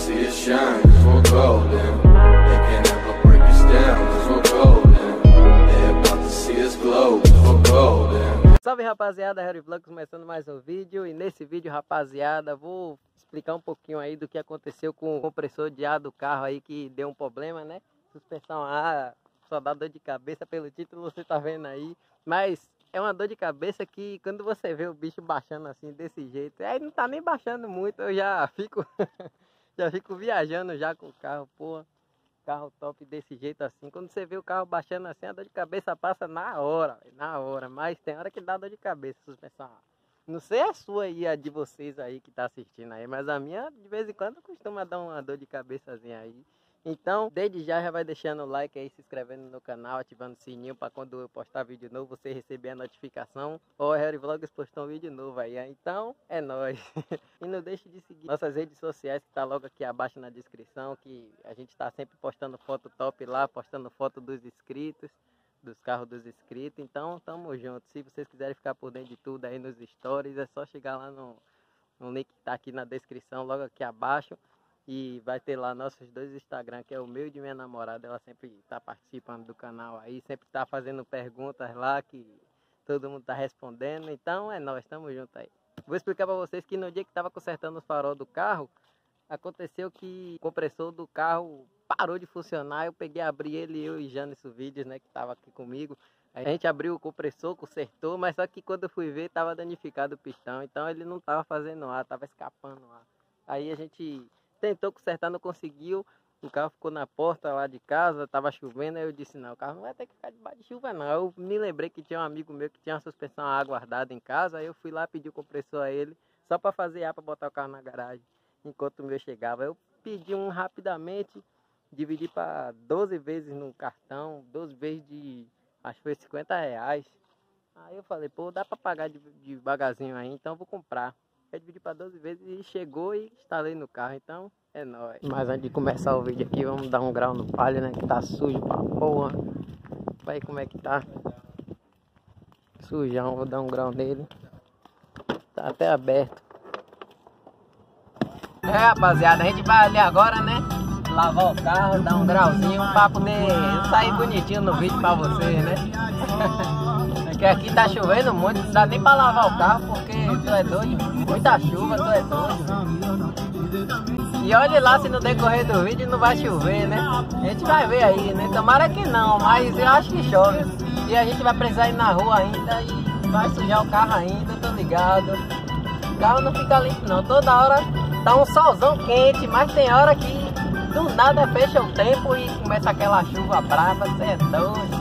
see us shine, cause we're golden. They can never break us down, cause we're golden. They're about to see us glow, cause we're golden. Salve rapaziada, Harry Vlogs começando mais um vídeo. E nesse vídeo, rapaziada, vou explicar um pouquinho aí do que aconteceu com o compressor de ar do carro aí, que deu um problema, né? Suspensão a ar, só dá dor de cabeça, pelo título você tá vendo aí. Mas é uma dor de cabeça que quando você vê o bicho baixando assim, desse jeito, aí não tá nem baixando muito, eu já fico já fico viajando já com o carro, pô. Carro top desse jeito assim, quando você vê o carro baixando assim, a dor de cabeça passa na hora, mas tem hora que dá dor de cabeça, suspensão. Não sei a sua aí, a de vocês aí que tá assistindo aí, mas a minha de vez em quando costuma dar uma dor de cabeçazinha aí. Então, desde já vai deixando o like aí, se inscrevendo no canal, ativando o sininho para quando eu postar vídeo novo, você receber a notificação. Ó, Harry Vlogs postou um vídeo novo aí, então é nóis. E não deixe de seguir nossas redes sociais que tá logo aqui abaixo na descrição, que a gente tá sempre postando foto top lá, postando foto dos inscritos, dos carros dos inscritos. Então, tamo junto. Se vocês quiserem ficar por dentro de tudo aí nos stories, é só chegar lá no link que tá aqui na descrição, logo aqui abaixo. E vai ter lá nossos dois Instagram, que é o meu e de minha namorada. Ela sempre tá participando do canal aí, sempre tá fazendo perguntas lá que todo mundo tá respondendo. Então é nóis, tamo junto aí. Vou explicar pra vocês que no dia que tava consertando os farol do carro, aconteceu que o compressor do carro parou de funcionar. Eu peguei, abri ele, eu e Janice Vídeos, né, que tava aqui comigo. A gente abriu o compressor, consertou, mas só que quando eu fui ver, tava danificado o pistão. Então ele não tava fazendo ar, tava escapando ar. Aí a gente tentou consertar, não conseguiu. O carro ficou na porta lá de casa, tava chovendo. Aí eu disse, não, o carro não vai ter que ficar debaixo de chuva não. Eu me lembrei que tinha um amigo meu que tinha uma suspensão a ar guardada em casa. Aí eu fui lá pedir o compressor a ele, só para fazer ar, para botar o carro na garagem, enquanto o meu chegava. Eu pedi um rapidamente, dividi para 12 vezes no cartão, 12 vezes de, acho que foi R$50. Aí eu falei, pô, dá para pagar devagarzinho aí, então eu vou comprar. Eu dividi para 12 vezes e chegou e instalei no carro, então é nóis. Mas antes de começar o vídeo aqui, vamos dar um grau no palio, né? Que tá sujo pra porra. Olha aí como é que tá. Sujão, vou dar um grau nele. Tá até aberto. É, rapaziada, a gente vai ali agora, né? Lavar o carro, dar um grauzinho pra poder sair bonitinho no vídeo pra vocês, né? Porque aqui tá chovendo muito, não dá nem pra lavar o carro, porque tu é doido, muita chuva, tu é doido. E olhe lá se no decorrer do vídeo não vai chover, né? A gente vai ver aí, né? Tomara que não, mas eu acho que chove. E a gente vai precisar ir na rua ainda e vai sujar o carro ainda, tô ligado. O carro não fica limpo não, toda hora tá um solzão quente, mas tem hora que do nada fecha o tempo e começa aquela chuva brava, cê é doido.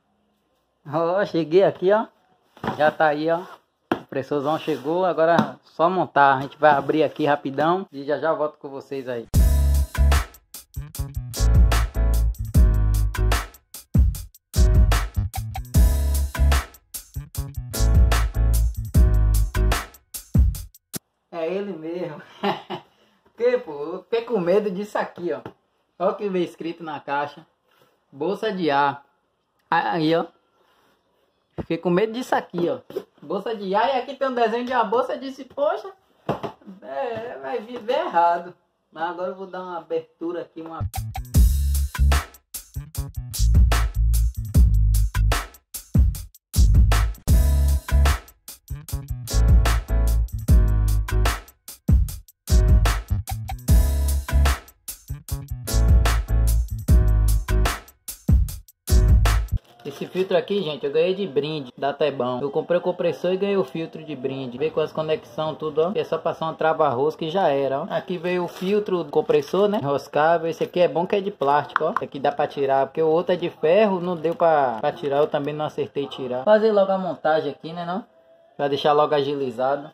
Ó, cheguei aqui, ó. Já tá aí, ó. O pressorzão chegou. Agora Só montar, a gente vai abrir aqui rapidão e já já eu volto com vocês aí. É ele mesmo. Que, pô, eu fiquei com medo disso aqui, ó. Olha o que veio escrito na caixa. Bolsa de ar. Aí, ó. Fiquei com medo disso aqui, ó. Bolsa de ar. E aqui tem um desenho de uma bolsa. Eu disse, poxa, vai vir errado. Mas agora eu vou dar uma abertura aqui, uma... Esse filtro aqui, gente, eu ganhei de brinde da Tebão. Eu comprei o compressor e ganhei o filtro de brinde. Veio com as conexões, tudo, ó. É só passar uma trava-rosca e já era, ó. Aqui veio o filtro do compressor, né? Enroscável. Esse aqui é bom que é de plástico, ó. Esse aqui dá pra tirar, porque o outro é de ferro, não deu pra tirar. Eu também não acertei tirar. Fazer logo a montagem aqui, né, não? Pra deixar logo agilizado.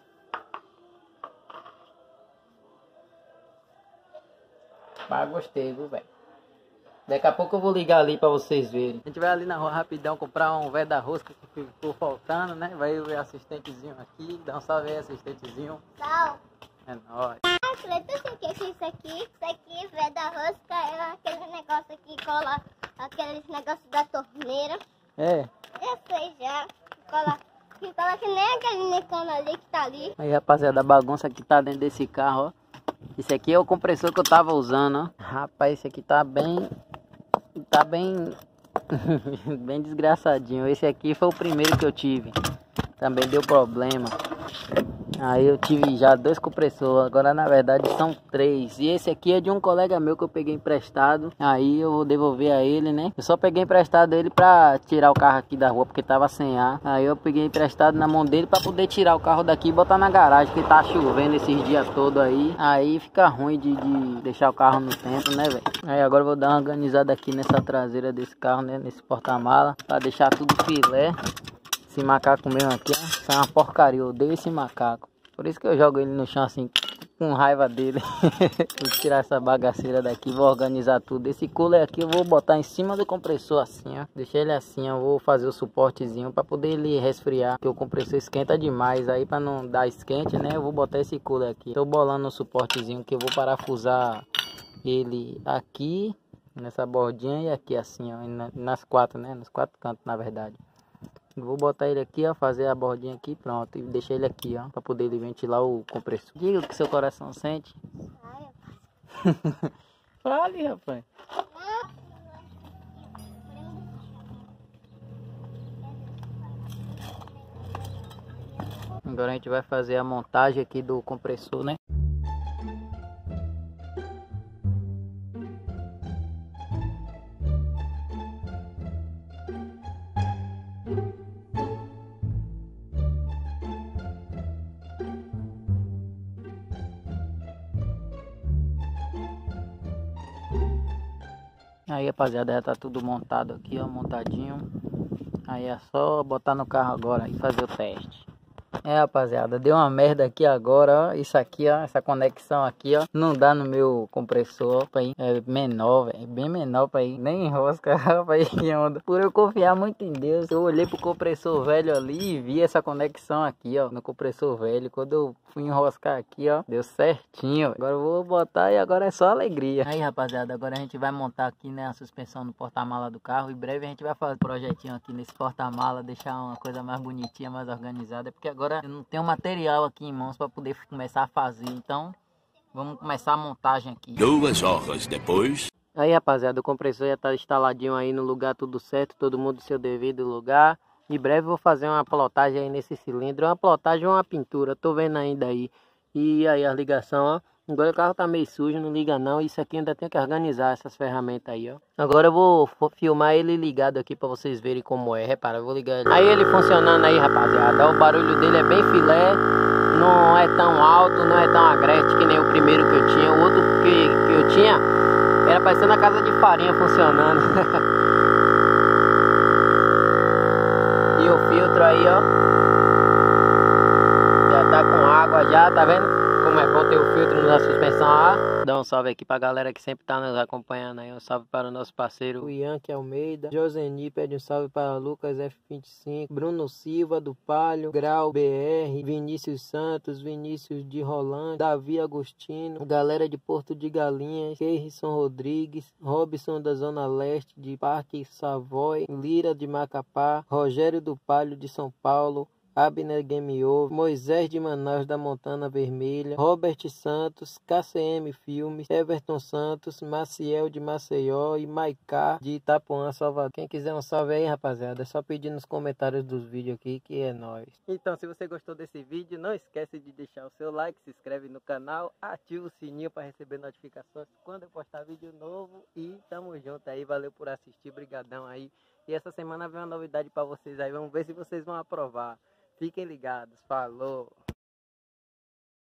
Mas gostei, viu, velho? Daqui a pouco eu vou ligar ali pra vocês verem. A gente vai ali na rua rapidão comprar um velho da rosca que ficou faltando, né? Vai o assistentezinho aqui. Dá um salve aí, assistentezinho. Salve. É nóis. Cleiton, o que é isso aqui? Isso aqui, velho da rosca, é aquele negócio que cola, aqueles negócios da torneira. É. Eu sei já. Que cola que nem aquele necano ali que tá ali. Aí, rapaziada, a bagunça que tá dentro desse carro, ó. Esse aqui é o compressor que eu tava usando, ó. Rapaz, esse aqui tá bem... bem desgraçadinho. Esse aqui foi o primeiro que eu tive. Também deu problema. Aí eu tive já 2 compressores. Agora na verdade são 3. E esse aqui é de um colega meu que eu peguei emprestado. Aí eu vou devolver a ele, né? Eu só peguei emprestado ele pra tirar o carro aqui da rua, porque tava sem ar. Aí eu peguei emprestado na mão dele pra poder tirar o carro daqui e botar na garagem, que tá chovendo esses dias todos aí. Aí fica ruim de deixar o carro no tempo, né, velho? Aí agora eu vou dar uma organizada aqui nessa traseira desse carro, né? Nesse porta-mala, pra deixar tudo filé. Esse macaco mesmo aqui, ó, isso é uma porcaria, eu odeio esse macaco. Por isso que eu jogo ele no chão assim, com raiva dele. Vou tirar essa bagaceira daqui, vou organizar tudo. Esse cooler aqui eu vou botar em cima do compressor assim, ó. Deixar ele assim, ó, vou fazer o suportezinho pra poder ele resfriar. Porque o compressor esquenta demais, aí pra não dar esquente, né, eu vou botar esse cooler aqui. Tô bolando um suportezinho que eu vou parafusar ele aqui, nessa bordinha e aqui assim, ó, nas 4, né, nos 4 cantos na verdade. Vou botar ele aqui, ó, fazer a bordinha aqui, pronto, e deixar ele aqui, ó, pra poder ele ventilar o compressor. Diga o que seu coração sente. Fale, rapaz. Agora a gente vai fazer a montagem aqui do compressor, né? Aí, rapaziada, já tá tudo montado aqui, ó, montadinho. Aí é só botar no carro agora e fazer o teste. É, rapaziada, deu uma merda aqui agora, ó. Isso aqui, ó, essa conexão aqui, ó, não dá no meu compressor, pra ir. É menor, velho, bem menor pra ir. Nem enrosca, rapaz, que onda. Por eu confiar muito em Deus, eu olhei pro compressor velho ali e vi essa conexão aqui, ó, no compressor velho. Quando eu fui enroscar aqui, ó, deu certinho. Agora eu vou botar e agora é só alegria. Aí, rapaziada, agora a gente vai montar aqui, né, a suspensão no porta-mala do carro. Em breve a gente vai fazer um projetinho aqui nesse porta-mala, deixar uma coisa mais bonitinha, mais organizada, porque agora eu não tenho material aqui em mãos para poder começar a fazer. Então, vamos começar a montagem aqui. 2 horas depois. Aí, rapaziada, o compressor já tá instaladinho aí no lugar, tudo certo, todo mundo no seu devido lugar. Em breve eu vou fazer uma plotagem aí nesse cilindro, uma plotagem ou uma pintura, tô vendo ainda aí. E aí a ligação, ó, agora o carro tá meio sujo, não liga não, isso aqui ainda tem que organizar essas ferramentas aí, ó. Agora eu vou filmar ele ligado aqui pra vocês verem como é, repara, eu vou ligar ele. Aí ele funcionando aí, rapaziada, o barulho dele é bem filé, não é tão alto, não é tão agreste que nem o primeiro que eu tinha. O outro que eu tinha era parecendo a casa de farinha funcionando. E o filtro aí, ó, já tá com água já, tá vendo? Como é bom ter o filtro na suspensão a ar. Dá um salve aqui pra galera que sempre tá nos acompanhando aí. Um salve para o nosso parceiro Yankee Almeida. Joseni pede um salve para Lucas F25. Bruno Silva do Palio. Grau BR. Vinícius Santos. Vinícius de Rolândia. Davi Agostino. Galera de Porto de Galinhas. Keirson Rodrigues. Robson da Zona Leste de Parque Savoy. Lira de Macapá. Rogério do Palio de São Paulo. Abner Game Over, Moisés de Manaus da Montana Vermelha, Robert Santos, KCM Filmes, Everton Santos, Maciel de Maceió e Maicá de Itapuã, Salvador. Quem quiser um salve aí, rapaziada, é só pedir nos comentários dos vídeos aqui que é nóis. Então, se você gostou desse vídeo, não esquece de deixar o seu like, se inscreve no canal, ativa o sininho para receber notificações quando eu postar vídeo novo e tamo junto aí, valeu por assistir, brigadão aí. E essa semana vem uma novidade para vocês aí, vamos ver se vocês vão aprovar. Fiquem ligados, falou!